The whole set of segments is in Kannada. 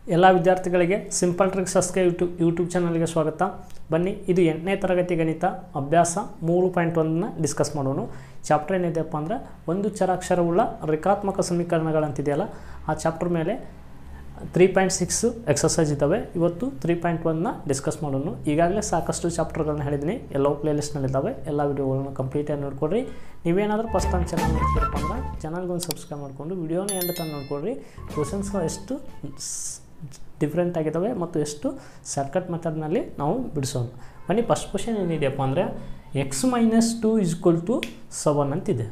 ಎಲ್ಲ ವಿದ್ಯಾರ್ಥಿಗಳಿಗೆ ಸಿಂಪಲ್ ಟ್ರಿಕ್ಸ್ ಅಸ್ಕೆ ಯೂಟ್ಯೂಬ್ ಚಾನಲ್ಗೆ ಸ್ವಾಗತ. ಬನ್ನಿ, ಇದು 8ನೇ ತರಗತಿ ಗಣಿತ ಅಭ್ಯಾಸ 3.1ನ ಡಿಸ್ಕಸ್ ಮಾಡೋಣ. ಚಾಪ್ಟರ್ ಏನಿದೆಯಪ್ಪ ಅಂದರೆ ಒಂದು ಚರಾಕ್ಷರವುಳ್ಳ ರೇಖಾತ್ಮಕ ಸಮೀಕರಣಗಳಂತಿದೆಯಲ್ಲ, ಆ ಚಾಪ್ಟರ್ ಮೇಲೆ 3.6 ಎಕ್ಸಸೈಸ್ ಇದ್ದಾವೆ. ಇವತ್ತು 3.1ನ ಡಿಸ್ಕಸ್ ಮಾಡೋಣ. ಈಗಾಗಲೇ ಸಾಕಷ್ಟು ಚಾಪ್ಟರ್ಗಳನ್ನ ಹೇಳಿದ್ದೀನಿ, ಎಲ್ಲವೂ ಪ್ಲೇಲಿಸ್ಟ್ನಲ್ಲಿದ್ದಾವೆ. ಎಲ್ಲ ವಿಡಿಯೋಗಳನ್ನು ಕಂಪ್ಲೀಟಾಗಿ ನೋಡ್ಕೊಡ್ರಿ. ನೀವೇನಾದರೂ ಫಸ್ಟ್ ಟೈಮ್ ಚಾನಲ್ ನೋಡ್ತೀರಪ್ಪ ಅಂದ್ರೆ ಚಾನಲ್ಗೊಂದು ಸಬ್ಸ್ಕ್ರೈಬ್ ಮಾಡಿಕೊಂಡು ವಿಡಿಯೋನ ಎಂಡ್ ತನಕ ನೋಡ್ಕೊಡ್ರಿ. ಕ್ವಶನ್ಸ್ಗಳು ಎಷ್ಟು ಡಿಫ್ರೆಂಟ್ ಆಗಿದ್ದಾವೆ ಮತ್ತು ಎಷ್ಟು ಶಾರ್ಟ್ಕಟ್ ಮೆಥಡ್ನಲ್ಲಿ ನಾವು ಬಿಡಿಸೋಣ. ಬನ್ನಿ, ಫಸ್ಟ್ ಕ್ವಶನ್ ಏನಿದೆಯಪ್ಪ ಅಂದರೆ x-2 = 7 ಅಂತಿದೆ.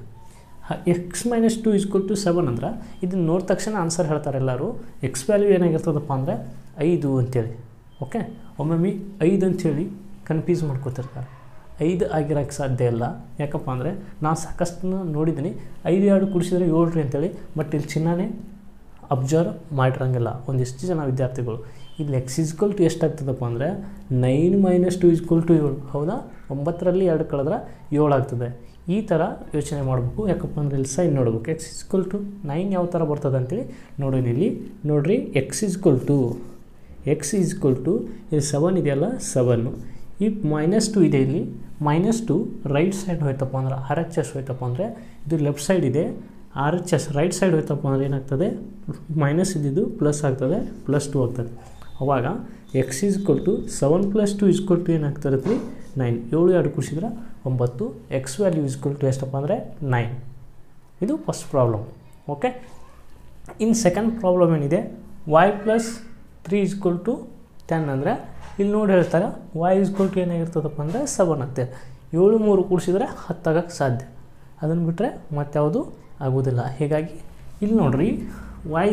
x-2 = 7 ಅಂದ್ರೆ ಇದನ್ನು ನೋಡಿದ ತಕ್ಷಣ ಆನ್ಸರ್ ಹೇಳ್ತಾರೆ ಎಲ್ಲರೂ. ಎಕ್ಸ್ ವ್ಯಾಲ್ಯೂ ಏನಾಗಿರ್ತದಪ್ಪ ಅಂದರೆ 5 ಅಂತೇಳಿ. ಓಕೆ, ಒಮ್ಮೊಮ್ಮೆ 5 ಅಂಥೇಳಿ ಕನ್ಫ್ಯೂಸ್ ಮಾಡ್ಕೋತಿರ್ತಾರೆ. 5 ಆಗಿರೋಕ್ಕೆ ಸಾಧ್ಯ ಇಲ್ಲ. ಯಾಕಪ್ಪ ಅಂದರೆ ನಾನು ಸಾಕಷ್ಟು ನೋಡಿದ್ದೀನಿ, 5 2 ಕೂಡಿಸಿದ್ರೆ 7 ರೀ ಅಂತೇಳಿ. ಬಟ್ ಇಲ್ಲಿ ಚಿನ್ನನೇ ಅಬ್ಸರ್ವ್ ಮಾಡಿರಂಗಿಲ್ಲ ಒಂದಿಷ್ಟು ಜನ ವಿದ್ಯಾರ್ಥಿಗಳು. ಇಲ್ಲಿ x ಎಷ್ಟಾಗ್ತದಪ್ಪ ಅಂದರೆ 9 - 2 = 7. ಹೌದಾ, 9ರಲ್ಲಿ 2 ಕಳೆದ್ರೆ 7 ಆಗ್ತದೆ. ಈ ಥರ ಯೋಚನೆ ಮಾಡಬೇಕು. ಯಾಕಪ್ಪ ಅಂದರೆ ಇಲ್ಲಿ ಸೈನ್ ನೋಡ್ಬೇಕು. x = 9 ಯಾವ ಥರ ಬರ್ತದೆ ಅಂತೇಳಿ ನೋಡಿ. ಇಲ್ಲಿ ನೋಡಿರಿ, x = ಇಲ್ಲಿ 7 ಇದೆಯಲ್ಲ, 7. ಈ -2 ಇದೆ, ಇಲ್ಲಿ -2 ರೈಟ್ ಸೈಡ್ ಹೋಯ್ತಪ್ಪ ಅಂದ್ರೆ RHS ಹೋಯ್ತಪ್ಪ ಅಂದರೆ ಇದು ಲೆಫ್ಟ್ ಸೈಡ್ ಇದೆ. RHS ರೈಟ್ ಸೈಡ್ ಹೋಯ್ತಪ್ಪ ಅಂದರೆ ಏನಾಗ್ತದೆ, ಮೈನಸ್ ಇದ್ದಿದ್ದು ಪ್ಲಸ್ ಆಗ್ತದೆ, +2 ಆಗ್ತದೆ. ಅವಾಗ x = 7 + 2 = ಏನಾಗ್ತದೆ 9. 7 2 ಕೂಡಿಸಿದ್ರೆ 9. ಎಕ್ಸ್ ವ್ಯಾಲ್ಯೂ ಎಷ್ಟಪ್ಪ ಅಂದರೆ 9. ಇದು ಫಸ್ಟ್ ಪ್ರಾಬ್ಲಮ್. ಓಕೆ, ಇನ್ನು ಸೆಕೆಂಡ್ ಪ್ರಾಬ್ಲಮ್ ಏನಿದೆ, y + 3 = 10 ಅಂದರೆ ಇಲ್ಲಿ ನೋಡಿ ಹೇಳ್ತಾರೆ y = ಏನಾಗಿರ್ತದಪ್ಪ ಅಂದರೆ 7 ಅಂತೆ. 7 3 ಕೂಡಿಸಿದ್ರೆ 10 ಆಗೋಕ್ಕೆ ಸಾಧ್ಯ. ಅದನ್ನು ಬಿಟ್ಟರೆ ಮತ್ಯಾವುದು ಆಗೋದಿಲ್ಲ. ಹೀಗಾಗಿ ಇಲ್ಲಿ ನೋಡಿರಿ, y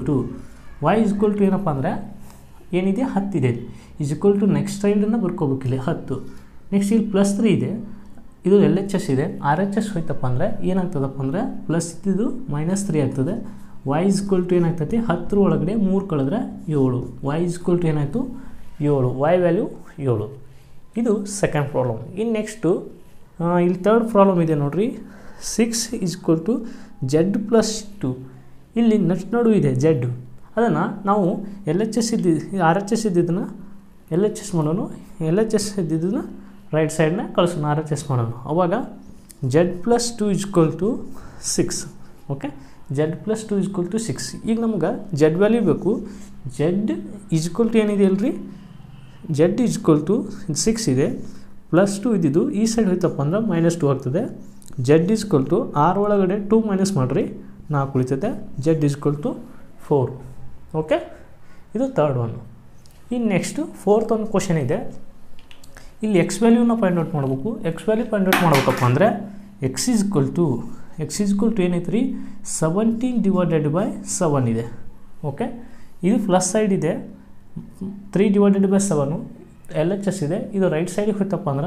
= ಏನಪ್ಪ ಅಂದರೆ ಏನಿದೆ 10 ಇದೆ. ನೆಕ್ಸ್ಟ್ ಸೈಡನ್ನು ಬರ್ಕೋಬೇಕು. ಇಲ್ಲಿ 10. ನೆಕ್ಸ್ಟ್ ಇಲ್ಲಿ +3 ಇದೆ. ಇದು LHS ಇದೆ. RHS ಹೋಯ್ತಪ್ಪ ಅಂದರೆ ಏನಾಗ್ತದಪ್ಪ ಅಂದರೆ ಪ್ಲಸ್ ಇದ್ದಿದ್ದು -3 ಆಗ್ತದೆ. y = ಏನಾಗ್ತೈತಿ, 10 ಒಳಗಡೆ 3 ಕಳೆದ್ರೆ 7. y = ಏನಾಯಿತು 7. y value 7. ಇದು ಸೆಕೆಂಡ್ ಪ್ರಾಬ್ಲಮ್. ಇನ್ನು ನೆಕ್ಸ್ಟು ಇಲ್ಲಿ ಥರ್ಡ್ ಪ್ರಾಬ್ಲಮ್ ಇದೆ ನೋಡಿರಿ, 6 = z+2. ಇಲ್ಲಿ ನಡು ಇದೆ z. ಅದನ್ನು ನಾವು RHS ಇದ್ದಿದ್ದನ್ನು LHS ಮಾಡೋಣ. LHS ಇದ್ದಿದ್ದನ್ನು ರೈಟ್ ಸೈಡ್ನ ಕಳಿಸೋಣ, RHS ಮಾಡೋಣ. ಅವಾಗ z+2 = 6. Okay, z+2 = 6. ಈಗ ನಮ್ಗೆ z ವ್ಯಾಲ್ಯೂ ಬೇಕು. z ಏನಿದೆ ಅಲ್ರಿ, z = 6 ಇದೆ, +2 ಇದ್ದಿದ್ದು ಈ ಸೈಡ್ ಹೋಯ್ತಪ್ಪ ಅಂದ್ರೆ -2 ಆಗ್ತದೆ. z = 6 ಒಳಗಡೆ 2 ಮೈನಸ್ ಮಾಡಿರಿ, 4 ಉಳಿತದೆ. z = 4. ಓಕೆ, ಇದು ಥರ್ಡ್ ಒನ್. ಇನ್ನು ನೆಕ್ಸ್ಟು ಫೋರ್ತ್ ಒಂದು ಕ್ವಶನ್ ಇದೆ. ಇಲ್ಲಿ ಎಕ್ಸ್ ವ್ಯಾಲ್ಯೂನ ಫೈಂಡ್ ಔಟ್ ಮಾಡಬೇಕು. ಎಕ್ಸ್ ವ್ಯಾಲ್ಯೂ ಫೈಂಡ್ ಔಟ್ ಮಾಡಬೇಕಪ್ಪ ಅಂದರೆ x = ಏನೈತೆ ರೀ, 17 / 7 ಇದೆ. ಓಕೆ, ಇದು ಪ್ಲಸ್ ಸೈಡ್ ಇದೆ, 3 / 7 LHS ಇದೆ. ಇದು ರೈಟ್ ಸೈಡಿಗೆ ಹೋಯ್ತಪ್ಪ ಅಂದ್ರೆ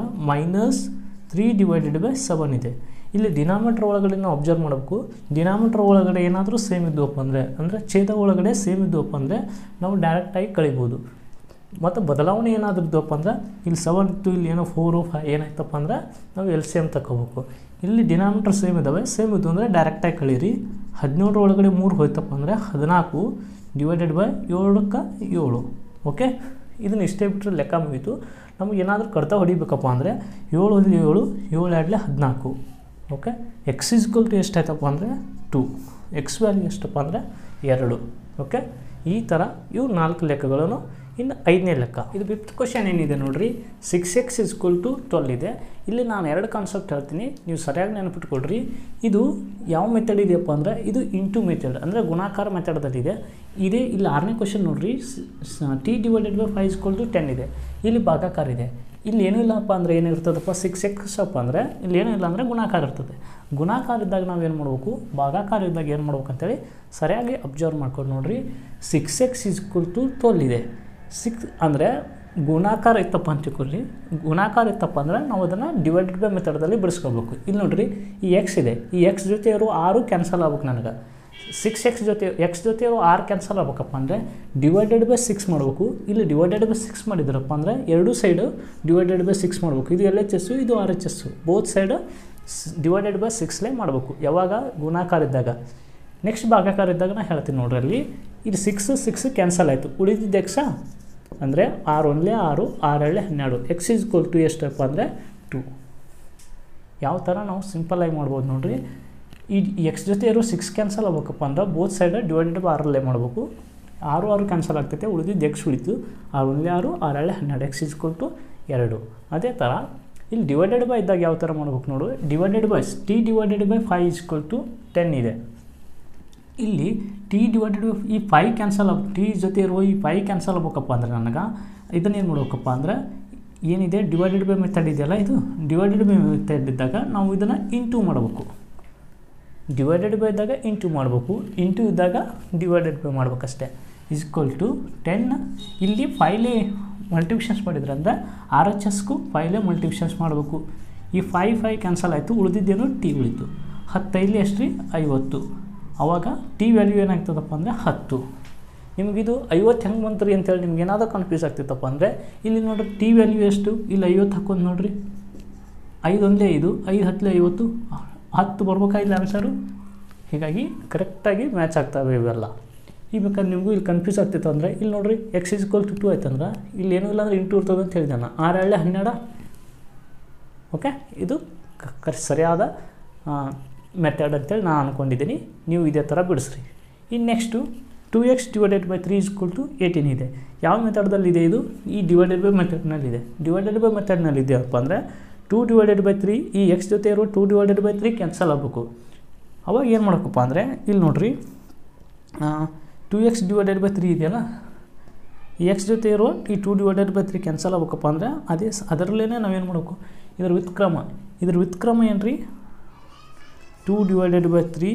-3 / 7 ಇದೆ. ಇಲ್ಲಿ ಡಿನಾಮಿನೇಟರ್ ಒಳಗಡೆ ನಾವು ಅಬ್ಸರ್ವ್ ಮಾಡಬೇಕು. ಡಿನಾಮಿನೇಟರ್ ಒಳಗಡೆ ಏನಾದರೂ ಸೇಮ್ ಇದ್ದವಪ್ಪ ಅಂದರೆ ಛೇದ ಒಳಗಡೆ ಸೇಮ್ ಇದ್ದವಪ್ಪ ಅಂದರೆ ನಾವು ಡೈರೆಕ್ಟಾಗಿ ಕಳಿಬೋದು. ಮತ್ತು ಬದಲಾವಣೆ ಏನಾದರೂ ಇದ್ದವಪ್ಪ ಅಂದ್ರೆ ಇಲ್ಲಿ 7 ಇತ್ತು, ಇಲ್ಲಿ ಏನೋ 4 5 ಏನಾಯ್ತಪ್ಪ ಅಂದ್ರೆ ನಾವು LCM ತಗೋಬೇಕು. ಇಲ್ಲಿ ಡಿನಾಮಿನೇಟರ್ ಸೇಮ್ ಇದ್ದಾವೆ, ಸೇಮ್ ಇದ್ದು ಅಂದರೆ ಡೈರೆಕ್ಟಾಗಿ ಕಳೀರಿ. 17 ಒಳಗಡೆ 3 ಹೋಯ್ತಪ್ಪ ಅಂದರೆ 14 / 7. ಓಕೆ, ಇದನ್ನು ಇಷ್ಟೇ ಬಿಟ್ಟರೆ ಲೆಕ್ಕ ಮುಗೀತು. ನಮಗೆ ಏನಾದರೂ ಕಡ್ತ ಹೊಡಿಬೇಕಪ್ಪ ಅಂದರೆ 7 × 7 7 × 14. ಓಕೆ, x = ಎಷ್ಟಾಯ್ತಪ್ಪ ಅಂದರೆ 2. ಎಕ್ಸ್ ವ್ಯಾಲ್ಯೂ ಎಷ್ಟಪ್ಪ ಅಂದರೆ 2. ಓಕೆ, ಈ ಥರ ಇವು 4 ಲೆಕ್ಕಗಳನ್ನು. ಇನ್ನು 5ನೇ ಲೆಕ್ಕ, ಇದು 5th ಕ್ವಶನ್ ಏನಿದೆ ನೋಡಿರಿ, 6x = 12 ಇದೆ. ಇಲ್ಲಿ ನಾನು 2 ಕಾನ್ಸೆಪ್ಟ್ ಹೇಳ್ತೀನಿ, ನೀವು ಸರಿಯಾಗಿ ನೆನಪಿಟ್ಕೊಳ್ರಿ. ಇದು ಯಾವ ಮೆಥಡ್ ಇದೆಯಪ್ಪ ಅಂದರೆ ಇದು ಇಂಟು ಮೆಥಡ್, ಅಂದರೆ ಗುಣಾಕಾರ ಮೆಥಡಲ್ಲಿದೆ. ಇಲ್ಲಿ 6ನೇ ಕ್ವಶನ್ ನೋಡಿರಿ, t / 5 = 10 ಇದೆ. ಇಲ್ಲಿ ಭಾಗಾಕಾರ ಇದೆ. ಇಲ್ಲಿ ಏನೂ ಇಲ್ಲಪ್ಪ ಅಂದರೆ ಏನಿರ್ತದಪ್ಪ 6x ಅಪ್ಪ ಅಂದರೆ ಇಲ್ಲಿ ಏನೂ ಇಲ್ಲ ಅಂದರೆ ಗುಣಾಕಾರ ಇರ್ತದೆ. ಗುಣಾಕಾರ ಇದ್ದಾಗ ನಾವು ಏನು ಮಾಡ್ಬೇಕು, ಭಾಗಾಕಾರ ಇದ್ದಾಗ ಏನು ಮಾಡ್ಬೇಕು ಅಂತೇಳಿ ಸರಿಯಾಗಿ ಅಬ್ಸರ್ವ್ ಮಾಡ್ಕೊಂಡು ನೋಡಿರಿ. 6x = 12 ಇದೆ. 6 ಅಂದರೆ ಗುಣಾಕಾರ ಇತ್ತಪ್ಪ ಅಂತ ತಿಳ್ಕೊಳ್ಳಿ. ಗುಣಾಕಾರ ಇತ್ತಪ್ಪ ಅಂದರೆ ನಾವು ಅದನ್ನು ಡಿವೈಡೆಡ್ ಮೆಥಡಲ್ಲಿ ಬಿಡಿಸ್ಕೋಬೇಕು. ಇಲ್ಲಿ ನೋಡಿರಿ, ಈ x ಇದೆ, ಈ x ಜೊತೆ ಇರೋ 6 ಕ್ಯಾನ್ಸಲ್ ಆಗ್ಬೇಕು. ನನಗೆ 6x ಜೊತೆ x ಜೊತೆ ಇರೋ 6 ಕ್ಯಾನ್ಸಲ್ ಆಗ್ಬೇಕಪ್ಪ ಅಂದರೆ /6 ಮಾಡಬೇಕು. ಇಲ್ಲಿ /6 ಮಾಡಿದ್ರಪ್ಪ ಅಂದರೆ ಎರಡು ಸೈಡು /6 ಮಾಡಬೇಕು. ಇದು LHS, ಇದು RHS, ಬೋತ್ ಸೈಡ್ /6 ಮಾಡಬೇಕು. ಯಾವಾಗ ಗುಣಾಕಾರ ಇದ್ದಾಗ. ನೆಕ್ಸ್ಟ್ ಭಾಗಾಕಾರ ಇದ್ದಾಗ ನಾನು ಹೇಳ್ತೀನಿ ನೋಡ್ರಿ. ಅಲ್ಲಿ ಇದು 6 ಕ್ಯಾನ್ಸಲ್ ಆಯಿತು, ಉಳಿದಿದ್ದು ಎಕ್ಸ ಅಂದರೆ 6 1 6 6 2 12 ಎಕ್ಸ್ ಈಸ್ ಈಕ್ವಲ್ ಟು ಎಷ್ಟಪ್ಪ ಅಂದರೆ 2. ಯಾವ ಥರ ನಾವು ಸಿಂಪಲ್ಲಾಗಿ ಮಾಡ್ಬೋದು ನೋಡಿರಿ. ಈ ಎಕ್ಸ್ ಜೊತೆ ಇರೋ 6 ಕ್ಯಾನ್ಸಲ್ ಆಗ್ಬೇಕಪ್ಪ ಅಂದ್ರೆ ಬೋತ್ ಸೈಡ್ ಡಿವೈಡೆಡ್ ಬೈ 6 ಮಾಡಬೇಕು. 6 ಕ್ಯಾನ್ಸಲ್ ಆಗ್ತೈತೆ, ಉಳಿದಿದ್ದು ಎಕ್ಸ್ ಉಳಿತು 6 1 6 6 2 12 ಎಕ್ಸ್ ಈಸ್ ಈಕ್ವಲ್ ಟು 2. ಅದೇ ಥರ ಇಲ್ಲಿ ಡಿವೈಡೆಡ್ ಬೈ ಇದ್ದಾಗ ಯಾವ ಥರ ಮಾಡ್ಬೇಕು ನೋಡು. Divided by T divided by 5 is equal to 10 ಇದೆ. ಇಲ್ಲಿ ಟಿ ಡಿವೈಡೆಡ್ ಬೈ ಈ 5 ಕ್ಯಾನ್ಸಲ್ ಟಿ ಜೊತೆ ಇರುವ ಈ 5 ಕ್ಯಾನ್ಸಲ್ ಆಗ್ಬೇಕಪ್ಪ ಅಂದ್ರೆ ನನಗೆ ಇದನ್ನೇನು ಮಾಡ್ಬೇಕಪ್ಪ ಅಂದ್ರೆ ಏನಿದೆ ಡಿವೈಡೆಡ್ ಬೈ ಮೆಥಡ್ ಇದೆಯಲ್ಲ, ಇದು ಡಿವೈಡೆಡ್ ಬೈ ಮೆಥಡ್ ಇದ್ದಾಗ ನಾವು ಇದನ್ನು ಇಂಟು ಮಾಡಬೇಕು. ಡಿವೈಡೆಡ್ ಬೈ ಇದ್ದಾಗ ಇಂಟು ಮಾಡಬೇಕು, ಇಂಟು ಇದ್ದಾಗ ಡಿವೈಡೆಡ್ ಬೈ ಮಾಡ್ಬೇಕಷ್ಟೇ. Is equal to 10. ಇಲ್ಲಿ 5ಲೇ ಮಲ್ಟಿಪ್ಲಿಕೇಶನ್ಸ್ ಮಾಡಿದ್ರೆ ಅಂದರೆ ಆರ್ ಎಚ್ ಎಸ್ಗೂ 5ಲೇ ಮಲ್ಟಿಪ್ಲಿಕೇಶನ್ಸ್ ಮಾಡಬೇಕು. ಈ 5 ಕ್ಯಾನ್ಸಲ್ ಆಯಿತು, ಉಳಿದಿದ್ದೇನು ಟಿ ಉಳಿತು. 10 ಎಷ್ಟು ರೀ 50. ಆವಾಗ ಟಿ ವ್ಯಾಲ್ಯೂ ಏನಾಗ್ತದಪ್ಪ ಅಂದರೆ 10. ನಿಮಗಿದು 50 ಹೆಂಗೆ ಬಂತು ರೀ ಅಂತೇಳಿ ನಿಮ್ಗೆ ಏನಾದರೂ ಕನ್ಫ್ಯೂಸ್ ಆಗ್ತಿತ್ತಪ್ಪ ಅಂದರೆ ಇಲ್ಲಿ ನೋಡಿರಿ ಟಿ ವ್ಯಾಲ್ಯೂ ಎಷ್ಟು, ಇಲ್ಲಿ 50 ಹಾಕೊಂಡು ನೋಡಿರಿ. 5 1 5 5 10 50 10 ಬರ್ಬೇಕಾಗಿಲ್ಲ ಆನ್ಸರು. ಹೀಗಾಗಿ ಕರೆಕ್ಟಾಗಿ ಮ್ಯಾಚ್ ಆಗ್ತವೆ ಇವೆಲ್ಲ. ಈ ಬೇಕಾದ್ರೆ ನಿಮಗೂ ಇಲ್ಲಿ ಕನ್ಫ್ಯೂಸ್ ಆಗ್ತಿತ್ತು ಅಂದರೆ ಇಲ್ಲಿ ನೋಡಿರಿ ಎಕ್ಸ್ ಈಸ್ ಈಕ್ವಲ್ ಟು 2 ಆಯ್ತಂದ್ರೆ ಇಲ್ಲಿ ಏನೂ ಇಲ್ಲ ಅಂದರೆ ಇಂಟು ಇರ್ತದೆ ಅಂತ ಹೇಳಿದೆ ನಾನು. 6 2 12. ಓಕೆ, ಇದು ಸರಿಯಾದ ಮೆಥಡ್ ಅಂತೇಳಿ ನಾನು ಅಂದ್ಕೊಂಡಿದ್ದೀನಿ. ನೀವು ಇದೇ ಥರ ಬಿಡಿಸ್ರಿ. ಇನ್ನು next 2x divided by 3 is equal to 18 ಇದೆ. ಯಾವ ಮೆಥಡ್ದಲ್ಲಿದೆ ಇದು? ಈ ಡಿವೈಡೆಡ್ ಬೈ ಮೆಥಡ್ನಲ್ಲಿದೆ. ಡಿವೈಡೆಡ್ ಬೈ ಮೆಥಡ್ನಲ್ಲಿ ಇದೆಯಪ್ಪ ಅಂದರೆ 2 ಡಿವೈಡೆಡ್ ಬೈ 3 ಈ ಎಕ್ಸ್ ಜೊತೆ ಇರೋ 2 ಡಿವೈಡೆಡ್ ಬೈ 3 ಕ್ಯಾನ್ಸಲ್ ಆಗಬೇಕು. ಅವಾಗ ಏನು ಮಾಡಬೇಕಪ್ಪ ಅಂದರೆ ಇಲ್ಲಿ ನೋಡಿರಿ 2x ಡಿವೈಡೆಡ್ ಬೈ 3 ಇದೆಯಲ್ಲ, ಈ ಎಕ್ಸ್ ಜೊತೆ ಇರೋ ಈ 2 ಡಿವೈಡೆಡ್ ಬೈ 3 ಕ್ಯಾನ್ಸಲ್ ಆಗಬೇಕಪ್ಪ ಅಂದರೆ ಅದರಲ್ಲೇ ನಾವೇನು ಮಾಡಬೇಕು, ಇದರ ವ್ಯುತ್ಕ್ರಮ ಏನು ರೀ 2 ಡಿವೈಡೆಡ್ ಬೈ 3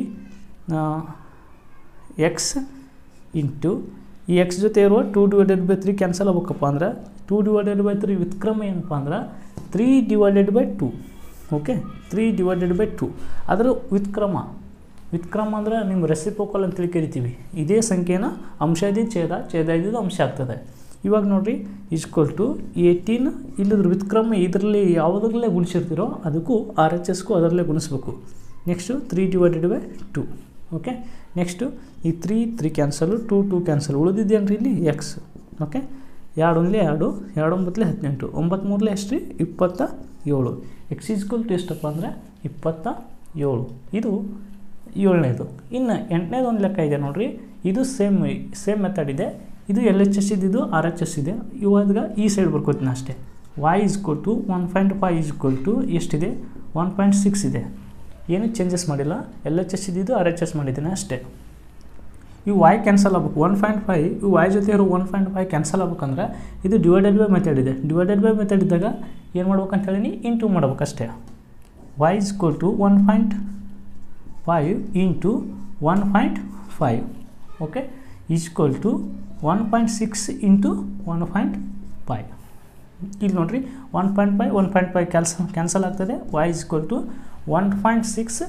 ಎಕ್ಸ್ ಇಂಟು ಈ ಎಕ್ಸ್ ಜೊತೆ ಇರುವ 2 ಡಿವೈಡೆಡ್ ಬೈ 3 ಕ್ಯಾನ್ಸಲ್ ಆಗಬೇಕಪ್ಪ ಅಂದ್ರೆ 2 ಡಿವೈಡೆಡ್ ಬೈ 3 ವ್ಯುತ್ಕ್ರಮ ಏನಪ್ಪ ಅಂದ್ರೆ 3 divided by 2. Okay, 3 divided by 2 ಅದರ ವ್ಯುತ್ಕ್ರಮ ಅಂದರೆ ನಿಮ್ಮ ರೆಸಿಪ್ರೋಕಲ್ ಅಂತೇಳಿ ಕರಿತೀವಿ. ಇದೇ ಸಂಖ್ಯೆನ ಅಂಶ ಇದ್ದಿದ್ದು ಛೇದ ಇದ್ದಿದ್ದು ಅಂಶ ಆಗ್ತದೆ. ಇವಾಗ ನೋಡಿರಿ ಈಕ್ವಲ್ ಟು 18 ಇಲ್ಲದ್ರ ವ್ಯುತ್ಕ್ರಮ ಇದರಲ್ಲಿ ಯಾವುದರಲ್ಲೇ ಗುಣಿಸಿರ್ತೀರೋ ಅದಕ್ಕೂ ಆರ್ ಎಚ್ ಎಸ್ಗೂ ಅದರಲ್ಲೇ ಗುಣಿಸ್ಬೇಕು. Next 3 divided by 2. Okay, next ಈ 3 ಕ್ಯಾನ್ಸಲು 2 ಕ್ಯಾನ್ಸಲ್, ಉಳಿದಿದ್ದೇನು ರೀ ಇಲ್ಲಿ ಎಕ್ಸ್. ಓಕೆ, 2 1 2 2 9 18 9 3 ಎಷ್ಟು ರೀ 27. ಎಕ್ಸ್ ಈಕ್ವಲ್ ಟು ಎಷ್ಟಪ್ಪ ಅಂದರೆ 27. ಇದು 7ನೇದು. ಇನ್ನು 8ನೇದು ಒಂದು ಲೆಕ್ಕ ಇದೆ ನೋಡಿರಿ. ಇದು ಸೇಮ್ ಮೆಥಡ್ ಇದೆ. ಇದು ಎಲ್ ಎಚ್ ಎಸ್ ಇದ್ದಿದ್ದು ಆರ್ ಎಚ್ ಎಸ್ ಇದೆ. ಇವಾಗ ಈ ಸೈಡ್ ಬರ್ಕೋತೀನಿ ಅಷ್ಟೇ. y equal to 1.5 equal to ಎಷ್ಟಿದೆ 1.6 ಇದೆ. ಏನು ಚೇಂಜಸ್ ಮಾಡಿಲ್ಲ. ಎಲ್ ಎಚ್ ಎಸ್ ಇದ್ದಿದ್ದು ಆರ್ ಎಚ್ ಎಸ್ ಮಾಡಿದ್ದೀನಿ ಅಷ್ಟೇ. ಈ y ಕ್ಯಾನ್ಸಲ್ ಆಗ್ಬೇಕು 1.5 ಈ y ಜೊತೆ ಇರೋ 1.5 ಕ್ಯಾನ್ಸಲ್ ಆಗ್ಬೇಕಂದ್ರೆ ಇದು ಡಿವೈಡೆಡ್ ಬೈ ಮೆಥಡ್ ಇದೆ. ಡಿವೈಡೆಡ್ ಬೈ ಮೆಥಡ್ ಇದ್ದಾಗ ಏನು ಮಾಡ್ಬೇಕಂತ ಹೇಳೀನಿ, ಇಂಟು ಮಾಡ್ಬೇಕಷ್ಟೇ. y equal to 1.5 into 1.5 okay equal to 1.6 into 1.5. ಇಲ್ಲಿ ನೋಡಿರಿ 1.5 ಕ್ಯಾನ್ಸಲ್ ಆಗ್ತದೆ. y ಈಕ್ವಲ್ ಟು 1.6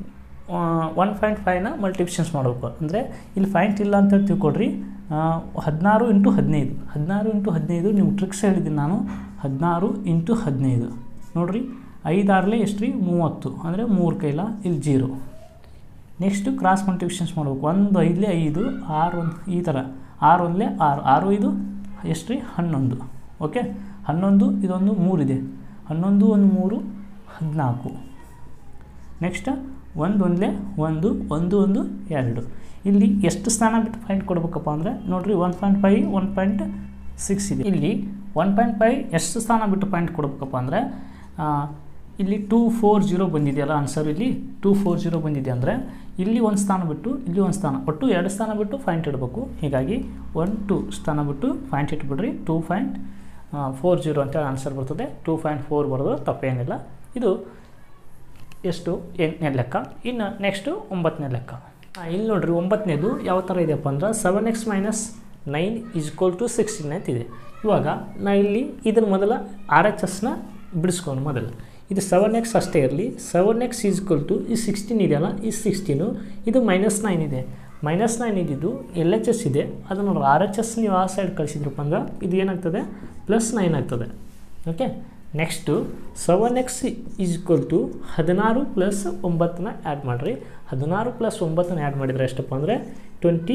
1.5ನ ಮಲ್ಟಿಪ್ಲಿಕೇಶನ್ಸ್ ಮಾಡಬೇಕು. ಅಂದರೆ ಇಲ್ಲಿ ಪಾಯಿಂಟ್ ಇಲ್ಲ ಅಂತ ತಿಳ್ಕೊಡ್ರಿ. 16 ಇಂಟು 15 ನೀವು ಟ್ರಿಕ್ಸ್ ಹೇಳಿದ್ದೀನಿ ನಾನು. 16 ಇಂಟು 15 ನೋಡಿರಿ 5 6 ಎಷ್ಟು ರೀ 30 ಅಂದರೆ 3 ಕೈಲ ಇಲ್ಲಿ 0. ನೆಕ್ಸ್ಟು ಕ್ರಾಸ್ ಮಲ್ಟಿಪ್ಲಿಕೇಶನ್ಸ್ ಮಾಡಬೇಕು. 1 5 5 6 1 ಈ ಥರ 6 1 6 6 5 ಎಷ್ಟು ರೀ 11. ಓಕೆ, 11 ಇದೊಂದು 3 ಇದೆ. 11 1 3 14. ನೆಕ್ಸ್ಟ್ 1 1 1 1 1 2. ಇಲ್ಲಿ ಎಷ್ಟು ಸ್ಥಾನ ಬಿಟ್ಟು ಪಾಯಿಂಟ್ ಕೊಡಬೇಕಪ್ಪ ಅಂದರೆ ನೋಡಿರಿ 1.5 1.6 ಇದೆ. ಇಲ್ಲಿ 1.5 ಎಷ್ಟು ಸ್ಥಾನ ಬಿಟ್ಟು ಪಾಯಿಂಟ್ ಕೊಡಬೇಕಪ್ಪ ಅಂದರೆ ಇಲ್ಲಿ 240 ಬಂದಿದೆಯಲ್ಲ ಆನ್ಸರ್. ಇಲ್ಲಿ 240 ಬಂದಿದೆ ಅಂದರೆ ಇಲ್ಲಿ ಒಂದು ಸ್ಥಾನ ಬಿಟ್ಟು ಇಲ್ಲಿ ಒಂದು ಸ್ಥಾನ, ಒಟ್ಟು 2 ಸ್ಥಾನ ಬಿಟ್ಟು ಪಾಯಿಂಟ್ ಇಡಬೇಕು. ಹೀಗಾಗಿ 1 2 ಸ್ಥಾನ ಬಿಟ್ಟು ಪಾಯಿಂಟ್ ಇಟ್ಬಿಡ್ರಿ. 2.40 ಅಂತೇಳಿ ಆನ್ಸರ್ ಬರ್ತದೆ. 2.4 ಬರೋದು ತಪ್ಪೇನಿಲ್ಲ. ಇದು ಎಷ್ಟು 8ನೇ ಲೆಕ್ಕ. ಇನ್ನು ನೆಕ್ಸ್ಟು 9ನೇ ಲೆಕ್ಕ. ಇಲ್ಲಿ ನೋಡಿರಿ 9ನೇದು ಯಾವ ಥರ ಇದೆಯಪ್ಪ ಅಂದ್ರೆ 7x - 9 ಈಕ್ವಲ್ ಟು 16 ಅಂತಿದೆ. ಇವಾಗ ನಾ ಇಲ್ಲಿ ಇದನ್ನು ಮೊದಲ ಆರ್ ಎಚ್ ಎಸ್ನ ಬಿಡಿಸ್ಕೊಂಡು ಮೊದಲು ಇದು 7x ಅಷ್ಟೇ ಇರಲಿ. 7x ಈಕ್ವಲ್ ಟು ಈ 16 ಇದೆಯಲ್ಲ, ಈ 16 ಇದು -9 ಇದೆ. -9 ಇದ್ದಿದ್ದು ಎಲ್ ಎಚ್ ಎಸ್ ಇದೆ. ಅದನ್ನು ನೋಡಿ ಆರ್ ಎಚ್ ಎಸ್ ನೀವು ಆ ಸೈಡ್ ಕಳಿಸಿದ್ರಪ್ಪ ಅಂದ್ರೆ ಇದು ಏನಾಗ್ತದೆ +9 ಆಗ್ತದೆ. Okay, next 7x equal to 16 + 9ನ ಆ್ಯಡ್ ಮಾಡಿರಿ. 16 + 9ನ ಆ್ಯಡ್ ಮಾಡಿದರೆ ಎಷ್ಟಪ್ಪ ಅಂದರೆ 24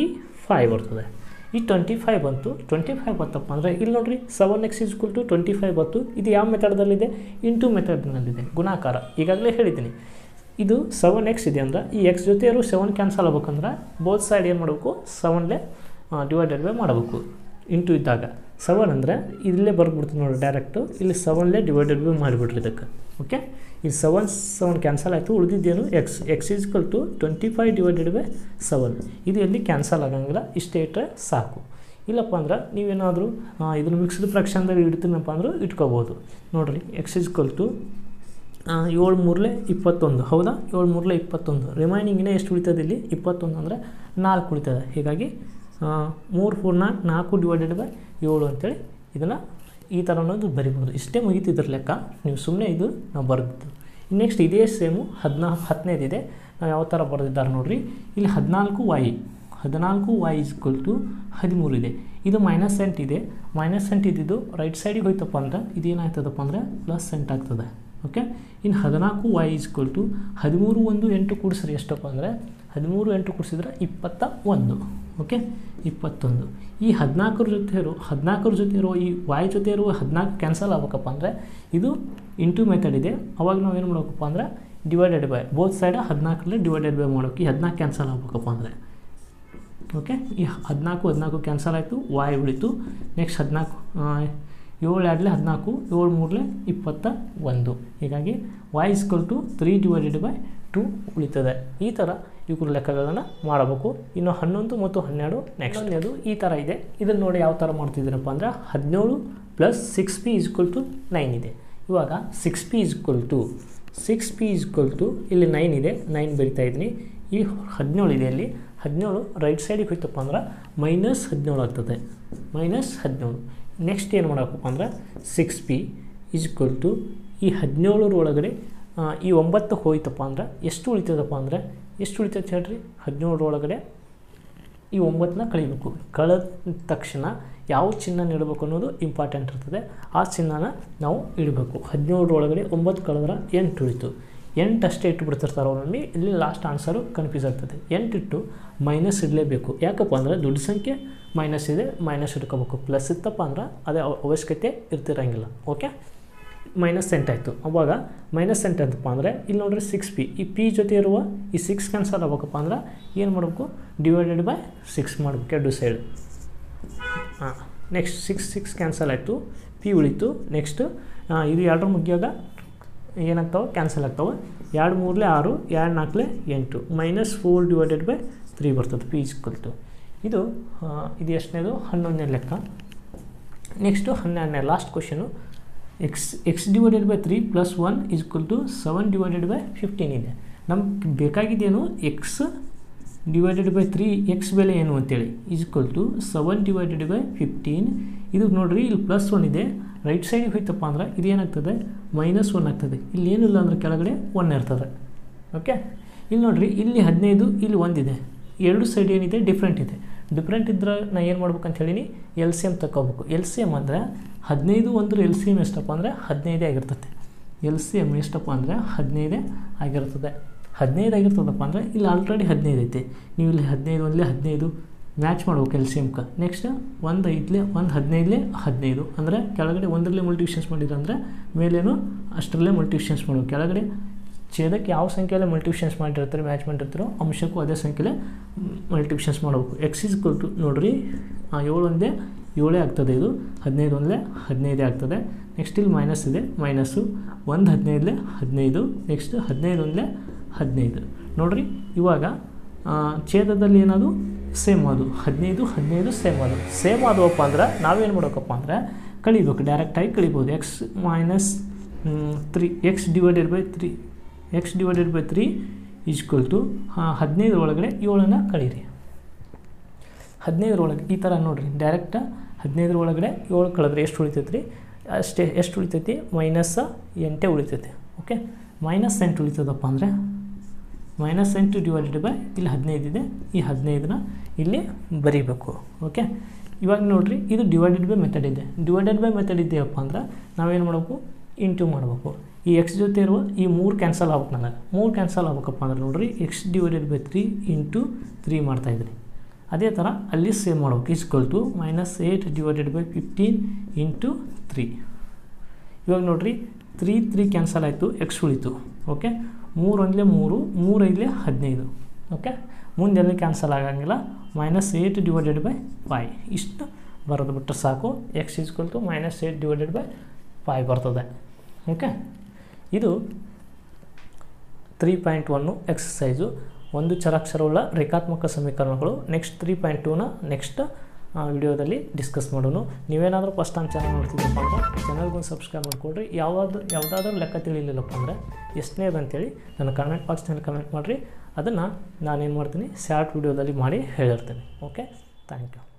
25 ಬರ್ತದೆ. ಈ 25 ಬಂತು. 25 ಬಂತಪ್ಪ ಅಂದರೆ ಇಲ್ಲಿ ನೋಡಿರಿ 7x = 25 ಬಂತು. ಇದು ಯಾವ ಮೆಥಡ್ದಲ್ಲಿದೆ? ಇಂಟು ಮೆಥಡ್ನಲ್ಲಿದೆ, ಗುಣಾಕಾರ. ಈಗಾಗಲೇ ಹೇಳಿದ್ದೀನಿ. ಇದು 7x ಇದೆ ಅಂದ್ರೆ ಈ ಎಕ್ಸ್ ಜೊತೆ 7 ಕ್ಯಾನ್ಸಲ್ ಆಗ್ಬೇಕಂದ್ರೆ ಬೋತ್ ಸೈಡ್ ಏನು ಮಾಡಬೇಕು? 7ಲೇ ಡಿವೈಡೆಡ್ ಬೈ ಮಾಡಬೇಕು. ಇಂಟು ಇದ್ದಾಗ 7 ಅಂದರೆ ಇಲ್ಲೇ ಬರ್ಬಿಡ್ತೀವಿ ನೋಡಿ ಡೈರೆಕ್ಟು. ಇಲ್ಲಿ 7ಲೇ ಡಿವೈಡೆಡ್ ಬೈ ಮಾಡಿಬಿಡ್ರಿ ಇದಕ್ಕೆ. ಓಕೆ, ಇಲ್ಲಿ 7 ಕ್ಯಾನ್ಸಲ್ ಆಯಿತು. ಉಳಿದಿದ್ದೇನು? x = 25 divided by 7. ಇದು ಎಲ್ಲಿ ಕ್ಯಾನ್ಸಲ್ ಆಗಂಗಿಲ್ಲ, ಇಷ್ಟೇ ಇಟ್ಟರೆ ಸಾಕು. ಇಲ್ಲಪ್ಪ ಅಂದ್ರೆ ನೀವೇನಾದರೂ ಇದನ್ನು ಮಿಕ್ಸ್ಡ್ ಫ್ರಾಕ್ಷನ್ದಾಗ ಇಡ್ತೀನಪ್ಪ ಅಂದ್ರೆ ಇಟ್ಕೋಬೋದು. ನೋಡಿರಿ x = 7 3 21. ಹೌದಾ? 7 3 21. ರಿಮೈನಿಂಗಿನ ಎಷ್ಟು ಉಳಿತದೆ? ಇಲ್ಲಿ 21 ಅಂದರೆ 4 ಉಳಿತದೆ. ಹೀಗಾಗಿ 3 4 4 ಡಿವೈಡೆಡ್ ಬೈ 7 ಅಂತೇಳಿ ಇದನ್ನು ಈ ಥರ ಅನ್ನೋದು ಬರಿಬೋದು. ಇಷ್ಟೇ ಮುಗಿತಿದ್ರ ಲೆಕ್ಕ. ನೀವು ಸುಮ್ಮನೆ ಇದು ನಾವು ಬರೆದಿದ್ದು. ನೆಕ್ಸ್ಟ್ ಇದೇ ಸೇಮು 10ನೇದಿದೆ. ನಾವು ಯಾವ ಥರ ಬರೆದಿದ್ದಾರೆ ನೋಡಿರಿ. ಇಲ್ಲಿ 14y = 13 ಇದೆ. ಇದು -8 ಇದೆ. -8 ಇದ್ದಿದ್ದು ರೈಟ್ ಸೈಡಿಗೆ ಹೋಯ್ತಪ್ಪ ಅಂದ್ರೆ ಇದೇನಾಗ್ತದಪ್ಪ ಅಂದರೆ +8 ಆಗ್ತದೆ. ಓಕೆ, ಇನ್ನು 14y = 13 1 8 ಕೂಡಿಸ್ರಿ ಎಷ್ಟಪ್ಪ ಅಂದರೆ 13 8 ಕೂಡಿಸಿದ್ರೆ 21. ಓಕೆ, 21. ಈ 14 ಜೊತೆ ಇರೋ ಈ y ಜೊತೆ ಇರುವ 14 ಕ್ಯಾನ್ಸಲ್ ಆಗ್ಬೇಕಪ್ಪ ಅಂದರೆ ಇದು ಇಂಟು ಮೆಥಡ್ ಇದೆ. ಅವಾಗ ನಾವು ಏನು ಮಾಡ್ಬೇಕಪ್ಪ ಅಂದರೆ ಡಿವೈಡೆಡ್ ಬೈ ಬೋತ್ ಸೈಡ್ 14ಲೇ ಡಿವೈಡೆಡ್ ಬೈ ಮಾಡೋಕೆ. ಈ 14 ಕ್ಯಾನ್ಸಲ್ ಆಗ್ಬೇಕಪ್ಪ ಅಂದರೆ ಓಕೆ, ಈ 14 ಕ್ಯಾನ್ಸಲ್ ಆಯಿತು. y ಉಳಿತು. ನೆಕ್ಸ್ಟ್ 14 7 2 14 7 3 21. ಹೀಗಾಗಿ y = 3 ಡಿವೈಡೆಡ್ ಬೈ 2 ಉಳಿತದೆ. ಈ ಥರ ಇವುಗಳ ಲೆಕ್ಕಗಳನ್ನು ಮಾಡಬೇಕು. ಇನ್ನು 11 ಮತ್ತು 12 ನೆಕ್ಸ್ಟ್ ಅದು ಈ ಥರ ಇದೆ. ಇದನ್ನು ನೋಡಿ ಯಾವ ಥರ ಮಾಡ್ತಿದ್ದೀನಪ್ಪ ಅಂದರೆ 17 + 6p = 9 ಇದೆ. ಇವಾಗ 6p = ಇಲ್ಲಿ 9 ಇದೆ. 9 ಬರಿತಾ ಇದ್ದೀನಿ. ಈ 17 ಇದೆ. ಅಲ್ಲಿ 17 ರೈಟ್ ಸೈಡಿಗೆ ಹೋಯ್ತಪ್ಪ ಅಂದ್ರೆ -17 ಆಗ್ತದೆ. -17. ನೆಕ್ಸ್ಟ್ ಏನು ಮಾಡಬೇಕಪ್ಪ ಅಂದ್ರೆ 6p = ಈ 17 ಒಳಗಡೆ ಈ 9 ಹೋಯ್ತಪ್ಪ ಅಂದ್ರೆ ಎಷ್ಟು ಉಳಿತದಪ್ಪ ಅಂದರೆ ಎಷ್ಟು ಉಳಿತೈತೆ ಹೇಳ್ರಿ? 17 ಒಳಗಡೆ ಈ 9ನ ಕಳಿಬೇಕು. ಕಳೆದ ತಕ್ಷಣ ಯಾವ ಚಿಹ್ನ ಇಡಬೇಕು ಅನ್ನೋದು ಇಂಪಾರ್ಟೆಂಟ್ ಇರ್ತದೆ. ಆ ಚಿಹ್ನನ ನಾವು ಇಡಬೇಕು. 17 ಒಳಗಡೆ 9 ಕಳೆದ್ರೆ 8 ಉಳಿತು. 8 ಅಷ್ಟೇ ಇಟ್ಟುಬಿಡ್ತಿರ್ತಾರೆ ಅವರಲ್ಲಿ. ಇಲ್ಲಿ ಲಾಸ್ಟ್ ಆನ್ಸರು ಕನ್ಫ್ಯೂಸ್ ಆಗ್ತದೆ. 8 ಇಟ್ಟು ಮೈನಸ್ ಇಡಲೇಬೇಕು. ಯಾಕಪ್ಪ ಅಂದರೆ ದೊಡ್ಡ ಸಂಖ್ಯೆ ಮೈನಸ್ ಇದೆ, ಮೈನಸ್ ಇಟ್ಕೋಬೇಕು. ಪ್ಲಸ್ ಇತ್ತಪ್ಪ ಅಂದ್ರೆ ಅದೇ ಅವಶ್ಯಕತೆ ಇರ್ತಿರಂಗಿಲ್ಲ. ಓಕೆ, -8 ಆಯಿತು. ಅವಾಗ -8 ಅಂತಪ್ಪ ಅಂದರೆ ಇಲ್ಲಿ ನೋಡ್ರಿ 6p. ಈ p ಜೊತೆ ಇರುವ ಈ 6 ಕ್ಯಾನ್ಸಲ್ ಆಗ್ಬೇಕಪ್ಪ ಅಂದ್ರೆ ಏನು ಮಾಡಬೇಕು? ಡಿವೈಡೆಡ್ ಬೈ 6 ಮಾಡಬೇಕು ಎರಡು ಸೈಡ್. ನೆಕ್ಸ್ಟ್ 6 ಕ್ಯಾನ್ಸಲ್ ಆಯಿತು. p ಉಳಿತು. ನೆಕ್ಸ್ಟ್ ಇದು 2 ಮುಗಿಯಾಗ ಏನಾಗ್ತಾವೆ? ಕ್ಯಾನ್ಸಲ್ ಆಗ್ತಾವೆ. 2 3 6 2 4 8 -4 ಡಿವೈಡೆಡ್ ಬೈ 3 ಬರ್ತದೆ. p = ಇದು ಎಷ್ಟನೇದು? 11ನೇ ಲೆಕ್ಕ. ನೆಕ್ಸ್ಟು 12ನೇ last question. x divided by 3 + 1 = 7 divided by 15 ಇದೆ. ನಮ್ಗೆ ಬೇಕಾಗಿದ್ದೇನು? x ಡಿವೈಡೆಡ್ ಬೈ 3 x ಬೆಲೆ ಏನು ಅಂತೇಳಿ = 7 ಡಿವೈಡೆಡ್ ಬೈ 15. ಇದು ನೋಡಿರಿ ಇಲ್ಲಿ +1 ಇದೆ. ರೈಟ್ ಸೈಡಿಗೆ ಹೋಯ್ತಪ್ಪ ಅಂದ್ರೆ ಇದು ಏನಾಗ್ತದೆ? -1 ಆಗ್ತದೆ. ಇಲ್ಲಿ ಏನಿಲ್ಲ ಅಂದರೆ ಕೆಳಗಡೆ 1 ಇರ್ತದೆ. ಓಕೆ, ಇಲ್ಲಿ ನೋಡಿರಿ ಇಲ್ಲಿ 15 ಇಲ್ಲಿ 1 ಇದೆ. ಎರಡು ಸೈಡ್ ಏನಿದೆ? ಡಿಫ್ರೆಂಟ್ ಇದೆ. ಡಿಫ್ರೆಂಟ್ ಇದ್ರೆ ನಾ ಏನು ಮಾಡ್ಬೇಕಂತ ಹೇಳಿನಿ? LCM ತಗೋಬೇಕು. LCM ಅಂದರೆ 15 1 LCM ಎಷ್ಟಪ್ಪ ಅಂದರೆ 15 ಆಗಿರ್ತದೆ. LCM ಎಷ್ಟಪ್ಪ ಅಂದರೆ 15 ಆಗಿರ್ತದೆ. 15 ಆಗಿರ್ತದಪ್ಪ ಅಂದರೆ ಇಲ್ಲಿ ಆಲ್ರೆಡಿ 15 ಐತೆ. ನೀವು ಇಲ್ಲಿ 15 1 15 ಮ್ಯಾಚ್ ಮಾಡ್ಬೇಕು LCMಕ್ಕೆ. ನೆಕ್ಸ್ಟ್ 1 5 1 15 15 ಅಂದರೆ ಕೆಳಗಡೆ 1ರಲ್ಲೇ ಮಲ್ಟಿಪ್ಲಿಕೇಶನ್ಸ್ ಮಾಡಿದ್ರೆ ಅಂದರೆ ಮೇಲೇನು ಅಷ್ಟರಲ್ಲೇ ಮಲ್ಟಿಪ್ಲಿಕೇಶನ್ಸ್ ಮಾಡಬೇಕು. ಕೆಳಗಡೆ ಛೇದಕ್ಕೆ ಯಾವ ಸಂಖ್ಯೆಯಲ್ಲೇ ಮಲ್ಟಿಪ್ಲಿಕೇಶನ್ಸ್ ಮಾಡಿರ್ತಾರೆ, ಮ್ಯಾಚ್ ಮಾಡಿರ್ತಾರೋ ಅಂಶಕ್ಕೂ ಅದೇ ಸಂಖ್ಯೆಯಲ್ಲೇ ಮಲ್ಟಿಪ್ಲಿಕೇಶನ್ಸ್ ಮಾಡಬೇಕು. x = ನೋಡಿರಿ 7 1 7 ಆಗ್ತದೆ. ಇದು 15 1 15 ಆಗ್ತದೆ. ನೆಕ್ಸ್ಟ್ ಇಲ್ಲಿ ಮೈನಸ್ ಇದೆ. -1 15 15. ನೆಕ್ಸ್ಟ್ 15 1 15. ನೋಡಿರಿ ಇವಾಗ ಛೇದದಲ್ಲಿ ಏನದು? ಸೇಮ್ ಅದು 15 15 ಸೇಮ್ ಆದವಪ್ಪ ಅಂದ್ರೆ ನಾವೇನು ಮಾಡೋಕ್ಕಪ್ಪ ಅಂದರೆ ಕಳಿಬೇಕು. ಡೈರೆಕ್ಟಾಗಿ ಕಳಿಬೋದು. x - 3 x ಡಿವೈಡೆಡ್ ಬೈ 3 = 15 ಒಳಗಡೆ 7ನ ಕಳೀರಿ. 15 ಒಳಗೆ ಈ ಥರ ನೋಡಿರಿ. ಡೈರೆಕ್ಟ್ 15 ಒಳಗಡೆ 7 ಕಳೆದ್ರೆ ಎಷ್ಟು ಉಳಿತೈತೆ ರೀ? ಅಷ್ಟೇ. ಎಷ್ಟು ಉಳಿತೈತಿ? -8 ಉಳಿತೈತೆ. ಓಕೆ, -8 ಉಳಿತದಪ್ಪ ಅಂದರೆ -8 ಡಿವೈಡೆಡ್ ಬೈ ಇಲ್ಲಿ 15 ಇದೆ. ಈ 15ನ ಇಲ್ಲಿ ಬರೀಬೇಕು. ಓಕೆ, ಇವಾಗ ನೋಡಿರಿ ಇದು ಡಿವೈಡೆಡ್ ಬೈ ಮೆಥಡ್ ಇದೆ. ಡಿವೈಡೆಡ್ ಬೈ ಮೆಥಡ್ ಇದೆಯಪ್ಪ ಅಂದ್ರೆ ನಾವೇನು ಮಾಡಬೇಕು? ಇಂಟು ಮಾಡಬೇಕು. ಈ x ಜೊತೆ ಇರುವ ಈ 3 ಕ್ಯಾನ್ಸಲ್ ಆಗ್ಬೇಕು. ನನಗೆ 3 ಕ್ಯಾನ್ಸಲ್ ಆಗ್ಬೇಕಪ್ಪ ಅಂದ್ರೆ ನೋಡಿರಿ x ಡಿವೈಡೆಡ್ ಬೈ 3 × 3 ಮಾಡ್ತಾಯಿದ್ದೀನಿ. ಅದೇ ಥರ ಅಲ್ಲಿ ಸೇವ್ ಮಾಡ್ಬೇಕು equal to -8 divided by 15 into 3. ಇವಾಗ ನೋಡಿರಿ 3 ಕ್ಯಾನ್ಸಲ್ ಆಯಿತು, ಎಕ್ಸ್ ಉಳಿತು. ಓಕೆ, 3 1 3, 3 5 15. ಓಕೆ, ಮುಂದೆಲ್ಲಿ ಕ್ಯಾನ್ಸಲ್ ಆಗಂಗಿಲ್ಲ. -8 ಡಿವೈಡೆಡ್ ಬೈ 5 ಇಷ್ಟು ಬರೋದು ಬಿಟ್ಟರೆ ಸಾಕು. X equal to -8 divided by 5 ಬರ್ತದೆ. ಓಕೆ, ಇದು 3.1 ಎಕ್ಸಸೈಸು, ಒಂದು ಚರಾಕ್ಷರವುಳ್ಳ ರೇಖಾತ್ಮಕ ಸಮೀಕರಣಗಳು. ನೆಕ್ಸ್ಟ್ 3.2ನ ನೆಕ್ಸ್ಟ್ ವಿಡಿಯೋದಲ್ಲಿ ಡಿಸ್ಕಸ್ ಮಾಡೋಣ. ನೀವೇನಾದರೂ ಫಸ್ಟ್ ಟೈಮ್ ಚಾನಲ್ ನೋಡ್ತಿದ್ದಪ್ಪ ಅಂದ್ರೆ ಚಾನಲ್ಗೊಂದು ಸಬ್ಸ್ಕ್ರೈಬ್ ಮಾಡಿಕೊಡ್ರಿ. ಯಾವುದಾದ್ರೂ ಲೆಕ್ಕ ತಿಳಿಲಿಲ್ಲಪ್ಪ ಅಂದರೆ ಎಷ್ಟನೇದು ಅಂತೇಳಿ ನನ್ನ ಕಮೆಂಟ್ ಬಾಕ್ಸ್ನಲ್ಲಿ ಕಮೆಂಟ್ ಮಾಡಿರಿ. ಅದನ್ನು ನಾನೇನು ಮಾಡ್ತೀನಿ ಶಾರ್ಟ್ ವಿಡಿಯೋದಲ್ಲಿ ಮಾಡಿ ಹೇಳಿರ್ತೀನಿ. Okay, thank you.